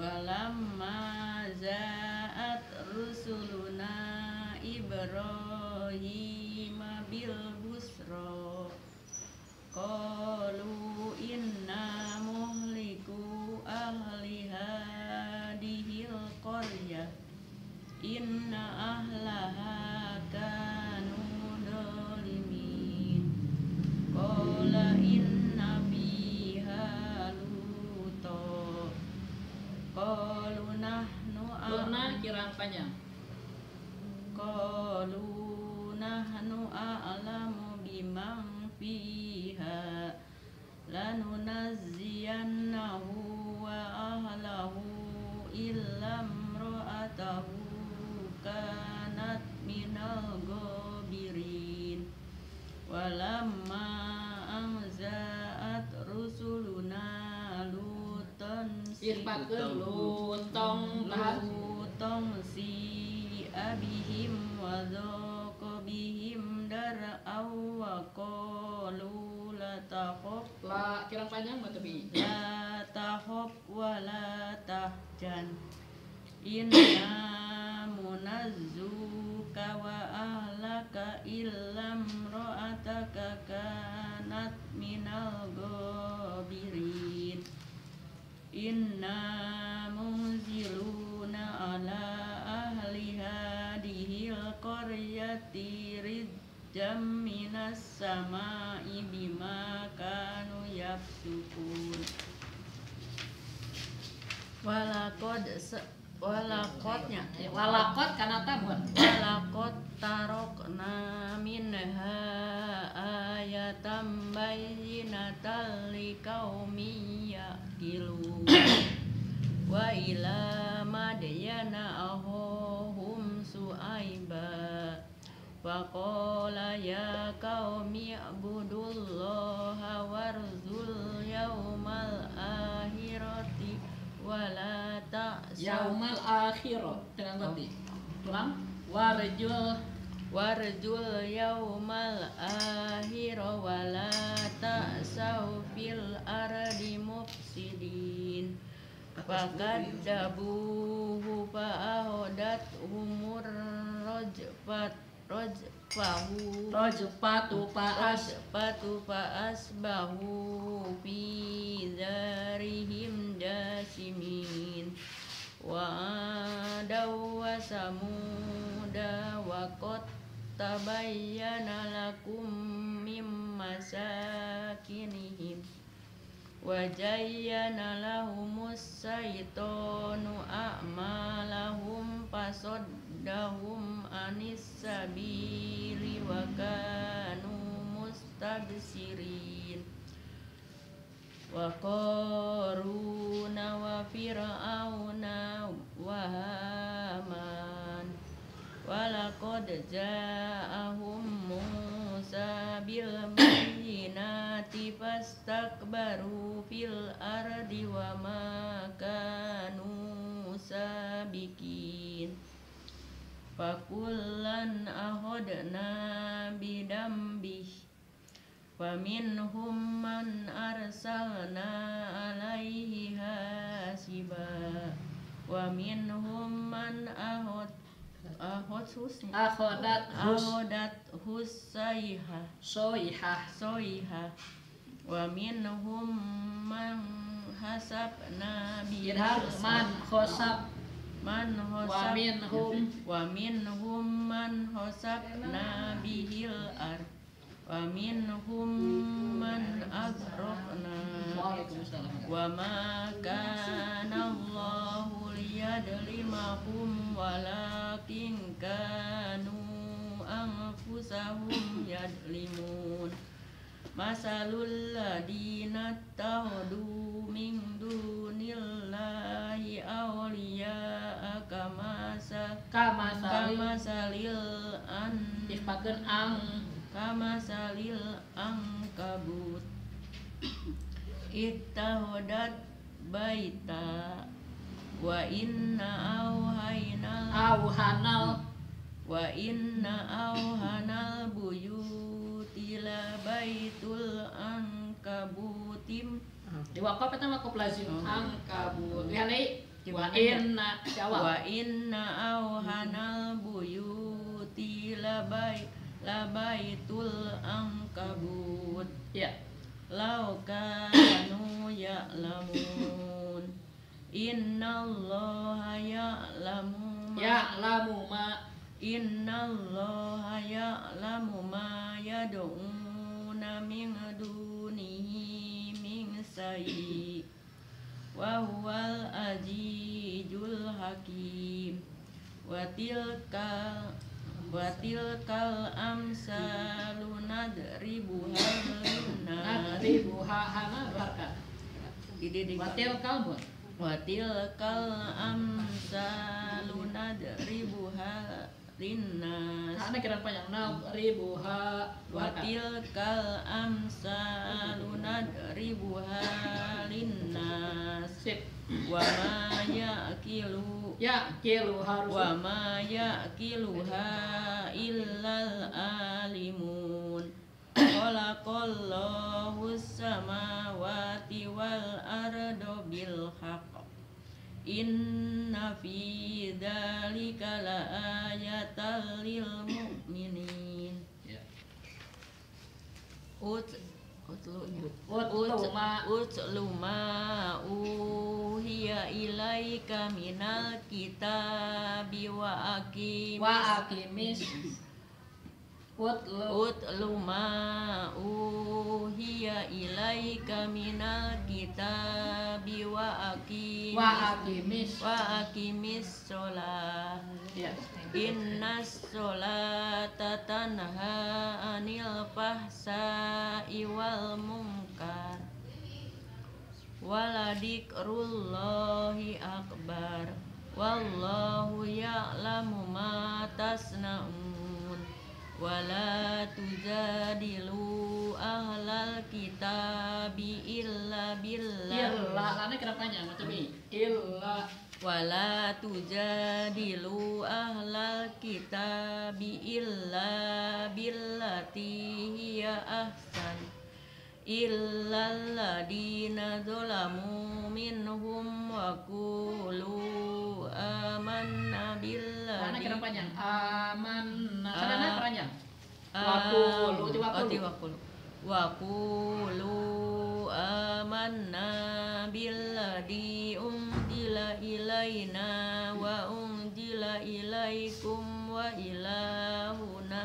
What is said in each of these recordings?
Walamma za'at rusuluna Ibrahim bil busra qalu inna muhliku ahli hadhil qaryah inna ahlaha kanu dhalimin qala inna fiha luto qalu nahnu kirang panjang qalu nahnu a'lamu biman fiha lanunazziyannahu wa ahlahu illa imra'atahu kanat minal ghabirin walamma anza'at rusuluna lutan lutong si abihim wa dhaqa bihim dar'aw wa qalu la takhaf la kirang panjang matabi la takhaf wa la tahjan inna munazzuka wa ahlaka illam ra'ataka kanat minal ghabirin inna munziluna ala ahli hadhil qaryati rijjam minas sama'i bima kanu yafsukun walakot kana tabun walakot tarokna minha ayatam bayyinatan liqaumin yaqilun wa ila madyana ahum suaiba wa qala ya qaumi ibudullaha warzul yaumal akhirati wala yaumal akhirah dengan berarti tulang warjul yaumal akhirah wala ta'sau fil ardi mufsidin fakadzabuhu fa'ahodat humur rajfatu fa'asbahu fi dharihim jasimin wa adaw wa samuda wa qad tabayyana lakum mim masakinihim wa jayyana lahumus syaitanu a'malahum fasaddahum anis sabili wa kanu mustabsirin wa qaruna wa fir'auna wa haman walaqad ja'ahum Musa bil bayyinati fastakbaru fil ardi wa ma kanu sabiqin fakullan ahodna bidambih faminhum man arsalna alaihi hasiba wa minhum man ahodat husayha soiha wa minhum man hasabna bihal wa minhum man hasabna bihil ard wa minhum man aghraqna wa ma kana Allahu liyadlimahum walakin kanu anfusahum yadlimun masalul ladina tahudu min dunillahi awliya'a kama salil ankabut ittahodat baita wa inna auhanal buyuti la baitul ankabutim diwakaf itu wakaf lazim ankabut yani Wa inna wa jawab. inna awhanal buyuti labaitul ankabut Ya. law kanu ya'lamun innallaha ya'lamu Ya'lamu ma innallaha ya'lamu ma yad'una min dunihi min syai' wa huwal azizul hakim wa tilkal amsalu nadribuha linnas nadribuha hana barka. Ide Watil kalbun. wa tilkal amsalu nadribuha linnas Hana kira panjang. Nadribuha wa barka. tilkal amsalu nadribuha linnas Sip. wa ma yaqilu Ya kilu harus. wa ma yaqiluha illal alimun khalaqallahu samawati wal arda bil haqq inna fi dzalika laayatan lil mu'minin Ya. Utlu ma uhiya ilaika minal kitabi wa Akimis. Utlu ma uhiya ilaika minal kitabi wa aqimis sholah Ya. Innas sholata tanha anil fahsai wal munkar waladikrullahi akbar wallahu ya'lamu ma tasna'un wala tujadilu ahlal kitabi illa billah Lana kira panjang macam ini. Illa. wala tujadilu ahlal kitabi illa billati hiya ahsan illal ladina zalamu minhum wa qulu amanna Lana kira billahi panjang. Amanna. Sadana panjang. wa qulu amanna billadhi unzila ilaina wa unzila ilaikum wa ilahuna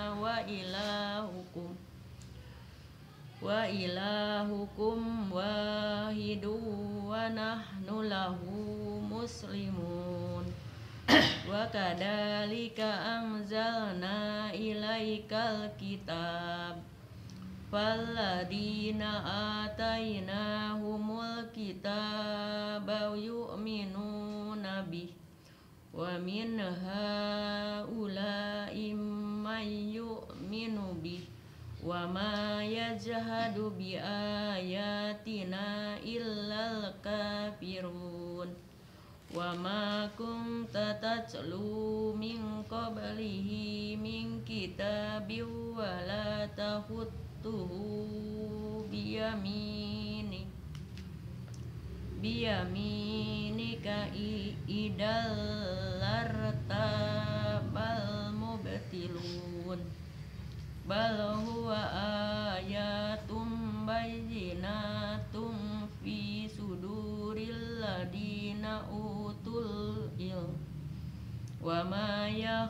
wa ilahukum wahidu wa nahnu lahu muslimun wa kadhalika anzalna ilaikal kitab falladina atainahumul kitaba yu'minuna bih wa min haula'i man yu'minu bih wa ma yajhadu bi ayatina illal kafirun wa ma kunta tatlu min qablihi min kitabin wa la tahutuhu biyaminika idal lartabal mubtilun bal huwa ayatum bayyinatum fi suduril ladina utul ilm wa ma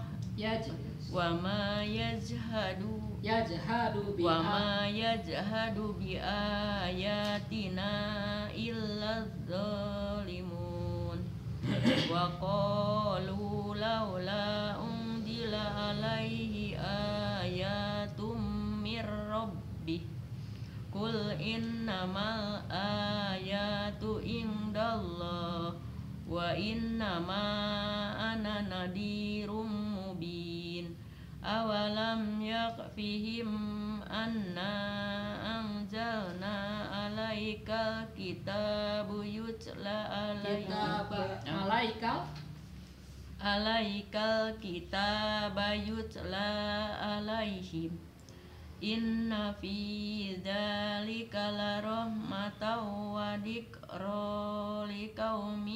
yajhadu bi ayatina illa dzalimun wa qalu laula unzila alaihi ayatum mir rabbih qul innamal ayatu indallah wa innama ana nadirum mubin awalam yakfihim anna anzalna alaikal kitabu yutla alaikal kitaba yutla alaihim inna fi dzalika la rahmatan wa dzikra liqaumin